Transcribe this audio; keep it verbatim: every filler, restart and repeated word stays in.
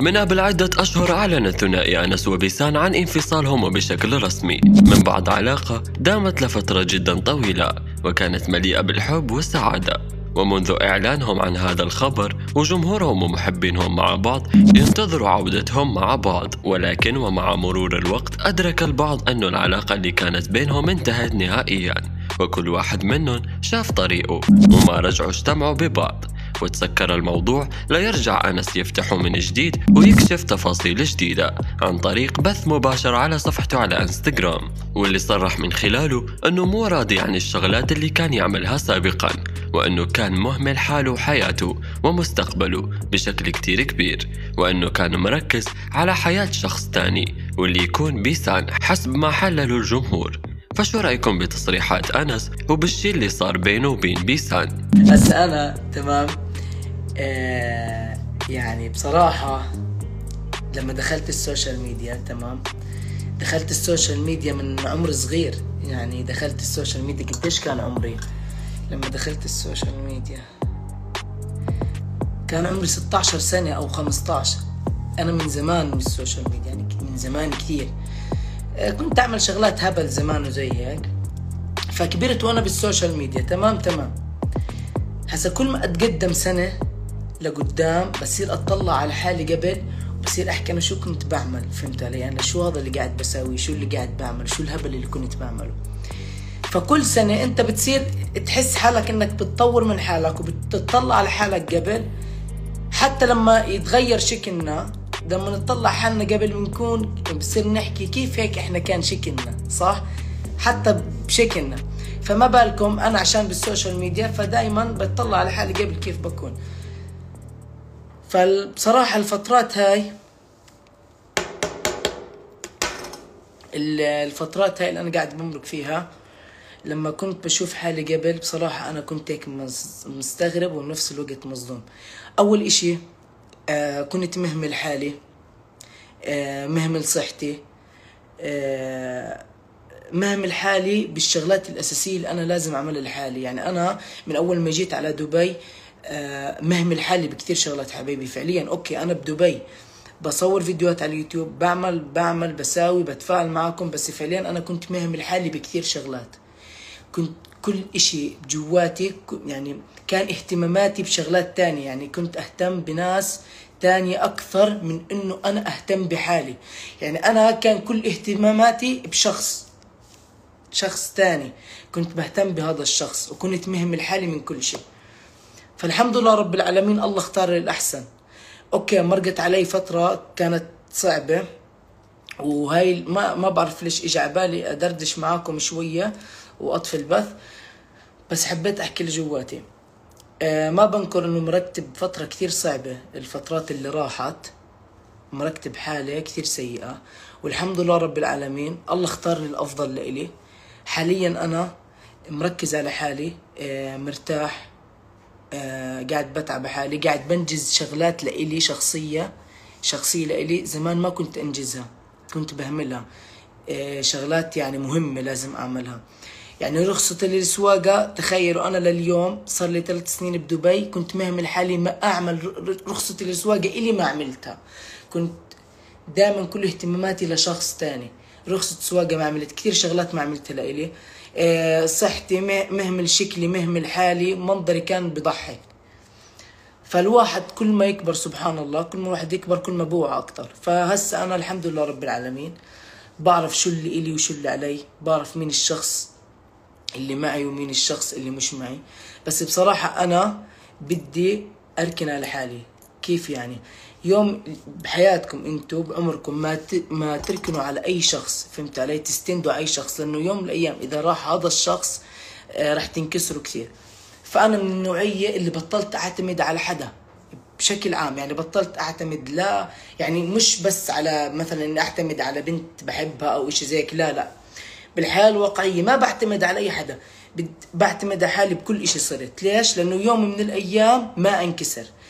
من قبل عدة أشهر أعلن الثنائي أنس وبيسان عن انفصالهم بشكل رسمي من بعد علاقة دامت لفترة جدا طويلة وكانت مليئة بالحب والسعادة. ومنذ إعلانهم عن هذا الخبر وجمهورهم ومحبينهم مع بعض ينتظروا عودتهم مع بعض، ولكن ومع مرور الوقت أدرك البعض أن العلاقة اللي كانت بينهم انتهت نهائيا، وكل واحد منهم شاف طريقه وما رجعوا اجتمعوا ببعض. وتسكر الموضوع ليرجع أنس يفتحه من جديد ويكشف تفاصيل جديدة عن طريق بث مباشر على صفحته على انستغرام، واللي صرح من خلاله أنه مو راضي عن الشغلات اللي كان يعملها سابقا، وأنه كان مهمل حاله وحياته ومستقبله بشكل كتير كبير، وأنه كان مركز على حياة شخص تاني واللي يكون بيسان حسب ما حلله الجمهور. فشو رأيكم بتصريحات أنس وبالشي اللي صار بينه وبين بيسان؟ هسا أنا تمام آه يعني بصراحة لما دخلت السوشيال ميديا تمام دخلت السوشيال ميديا من عمر صغير. يعني دخلت السوشيال ميديا قديش كان عمري لما دخلت السوشيال ميديا؟ كان عمري ستة عشر سنة أو خمسة عشر. أنا من زمان من السوشيال ميديا، يعني من زمان كثير. كنت أعمل شغلات هبل زمان وزي هيك، فكبرت وأنا بالسوشيال ميديا. تمام تمام هسا كل ما أتقدم سنة لقدام بصير أطلع على حالي قبل وبصير أحكي أنا شو كنت بعمل. فهمت علي؟ أنا شو هذا اللي قاعد بساوي، شو اللي قاعد بعمل، شو الهبل اللي كنت بعمله. فكل سنة أنت بتصير تحس حالك إنك بتطور من حالك وبتطلع على حالك قبل. حتى لما يتغير شكلنا، لما نطلع حالنا قبل بنكون بصير نحكي كيف هيك إحنا كان شكلنا، صح؟ حتى بشكلنا. فما بالكم أنا عشان بالسوشيال ميديا فدايما بتطلع على حالي قبل كيف بكون. فبصراحة الفترات هاي الفترات هاي اللي أنا قاعد بمرق فيها، لما كنت بشوف حالي قبل بصراحة أنا كنت هيك مستغرب وبنفس الوقت مصدوم. أول إشي آه كنت مهمل حالي، آه مهمل صحتي، آه مهمل حالي بالشغلات الأساسية اللي أنا لازم أعملها لحالي. يعني أنا من أول ما جيت على دبي آه مهمل حالي بكثير شغلات حبيبي. فعليا أوكي أنا بدبي بصور فيديوهات على اليوتيوب، بعمل بعمل بساوي بتفاعل معكم، بس فعليا أنا كنت مهمل حالي بكثير شغلات. كنت كل إشي جواتي يعني كان اهتماماتي بشغلات تانية. يعني كنت أهتم بناس تانية أكثر من إنه أنا أهتم بحالي. يعني أنا كان كل اهتماماتي بشخص شخص تاني، كنت بهتم بهذا الشخص وكنت مهمل حالي من كل شيء. فالحمد لله رب العالمين الله اختار لي الأحسن. أوكي مرقت علي فترة كانت صعبة، وهاي ما ما بعرف ليش إجا عبالي أدردش معاكم شوية وأطفي البث، بس حبيت أحكي لجواتي. آه ما بنكر إنه مركتب فترة كثير صعبة. الفترات اللي راحت مركتب حالة كثير سيئة، والحمد لله رب العالمين الله اختارني الأفضل لإلي. حاليا أنا مركز على حالي، آه مرتاح، آه قاعد بتعب حالي، قاعد بنجز شغلات لإلي شخصية شخصية لإلي زمان ما كنت أنجزها، كنت بهملها. آه شغلات يعني مهمة لازم أعملها. يعني رخصة السواقة تخيلوا أنا لليوم صار لي ثلاث سنين بدبي كنت مهمل حالي ما أعمل رخصة السواقة إلي ما عملتها. كنت دائما كل اهتماماتي لشخص تاني. رخصة سواقة ما عملت، كثير شغلات ما عملتها لإلي. أه صحتي مهمل، شكلي مهمل، حالي منظري كان بضحك. فالواحد كل ما يكبر سبحان الله، كل ما واحد يكبر كل ما بوعى أكتر. فهسه أنا الحمد لله رب العالمين بعرف شو اللي إلي وشو اللي علي، بعرف مين الشخص اللي معي ومين الشخص اللي مش معي. بس بصراحة أنا بدي أركن على حالي. كيف يعني؟ يوم بحياتكم انتو بعمركم ما ما تركنوا على اي شخص. فهمت علي؟ تستندوا على اي شخص، لانه يوم من الايام اذا راح هذا الشخص آه راح تنكسروا كثير. فانا من النوعيه اللي بطلت اعتمد على حدا بشكل عام. يعني بطلت اعتمد، لا يعني مش بس على مثلا اني اعتمد على بنت بحبها او اشي زيك، لا لا بالحياه الواقعيه ما بعتمد على اي حدا، بعتمد على حالي بكل اشي صرت. ليش؟ لانه يوم من الايام ما انكسر.